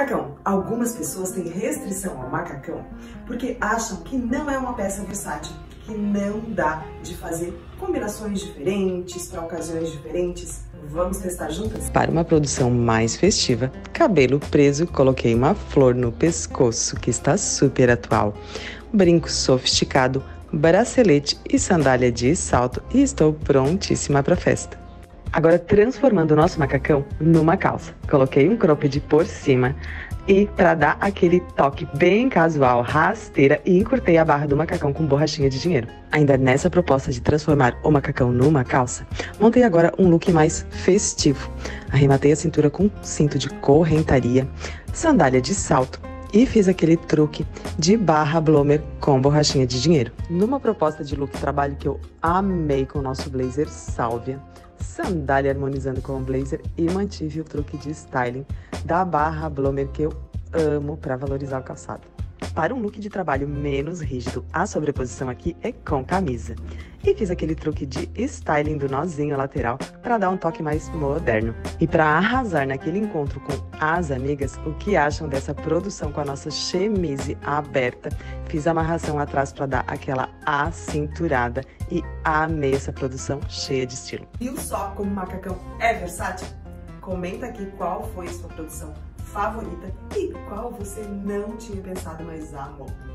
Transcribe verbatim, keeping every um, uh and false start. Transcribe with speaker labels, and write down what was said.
Speaker 1: Macacão. Algumas pessoas têm restrição ao macacão porque acham que não é uma peça versátil, que não dá de fazer combinações diferentes para ocasiões diferentes. Vamos testar juntas?
Speaker 2: Para uma produção mais festiva, cabelo preso, coloquei uma flor no pescoço, que está super atual, brinco sofisticado, bracelete e sandália de salto e estou prontíssima para a festa. Agora transformando o nosso macacão numa calça. Coloquei um cropped por cima e para dar aquele toque bem casual, rasteira, e encurtei a barra do macacão com borrachinha de dinheiro. Ainda nessa proposta de transformar o macacão numa calça, montei agora um look mais festivo. Arrematei a cintura com cinto de correntaria, sandália de salto e fiz aquele truque de barra blomer com borrachinha de dinheiro. Numa proposta de look trabalho que eu amei com o nosso blazer sálvia, sandália harmonizando com o blazer e mantive o truque de styling da barra blomer que eu amo para valorizar o calçado. Para um look de trabalho menos rígido, a sobreposição aqui é com camisa. E fiz aquele truque de styling do nozinho lateral para dar um toque mais moderno. E para arrasar naquele encontro com as amigas, o que acham dessa produção com a nossa chemise aberta? Fiz a amarração atrás para dar aquela acinturada e amei essa produção cheia de estilo.
Speaker 1: Viu só como o macacão é versátil? Comenta aqui qual foi a sua produção favorita e qual você não tinha pensado, mas amou.